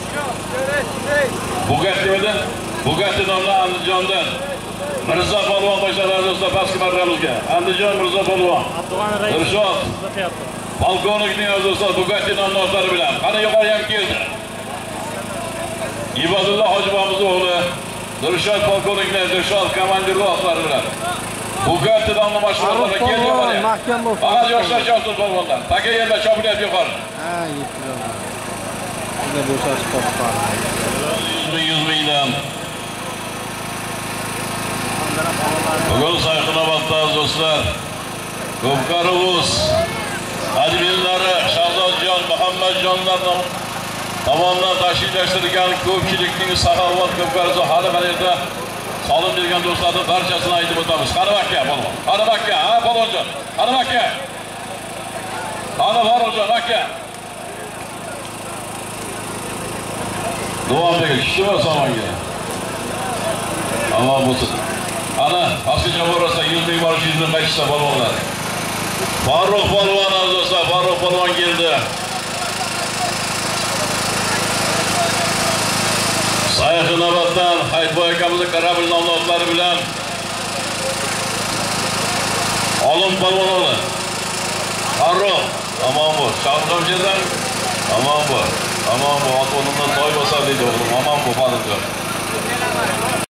Bugatti'dan, Bugatti nomli Andijondan Mirzo Polvon qo'shilar do'stlar, pastki marramizga. Andijon Mirzo Polvon. Irshod. Polkovnikning do'stlar Bugatti nomli otlari bilan. Qani yuqori ham keldi. Ibodullo Hojiboboz o'g'li Irshod polkovnikning Irshod komandirli otlari bilan. Bugatti nomli mashg'ulotlarga keldi yuqori. Faqat yoshlar chopsin polvonlar. Taka yerda chopilyap yuqori. Ha, yetdi. Bunda bo'shashib qoldi. 100 mingdan. Bugun Sayxunobodda do'stlar Ko'pkaruvuz adminlari Shahzodjon Muhammadjonlar tomonidan tashkillashtirilgan ko'pchilikning saxovat Ko'pkaruv hali qayerda solim bergan do'stlarning barchasini aytib o'tamiz. Qani aka polvon. Qani aka, ha polvonjon. Qani aka. Qani polvonjon aka. Duodagi kishi va samonga. Alloh bo'lsin. Ana, pastga borsa 100 ming bor, 100 ming qaytsa polvonlar. Farruh polvon do'stlar, Farruh polvon keldi. Sayxunoboddan Hayitboy akamizning Qarabul nomli otlari bilan Olim polvon o'g'li. Farruh, omon bo'l. Shahzodjon, omon bo'l. Omon bo'l. Ot o'rnidan toy bosar deydi o'g'lim. Omon bo'l, Farruhjon.